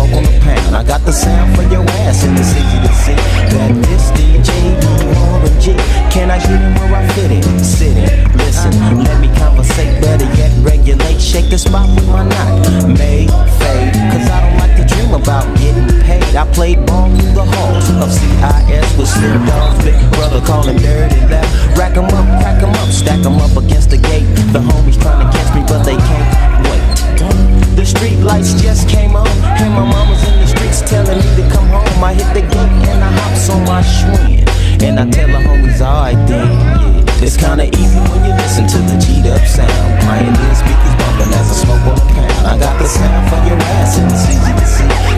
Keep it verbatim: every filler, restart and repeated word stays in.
smoke on the pound. I got the sound for your ass and it's easy to see that this D J Warren G. Can I get him where I fit in? Sit in, listen, let me conversate, better yet regulate. Shake the spot with my knot, made, fade. Cause I don't like to dream about getting paid. I played ball through the halls of C I S with Slim Dogs, big brother calling dirty left. Rack 'em up, crack 'em up, stack 'em up against the gate. The homies trying to catch me but they can't wait. The street lights just came on, and my mama's in the streets telling me to come home. I hit the gate and I hops on my Schwinn, and I tell the homies, alright then, yeah. It's kinda easy when you listen to the G'd up sound. Pioneer speakers bumping as I smoke on a pound. I got the sound for your ass and it's easy to see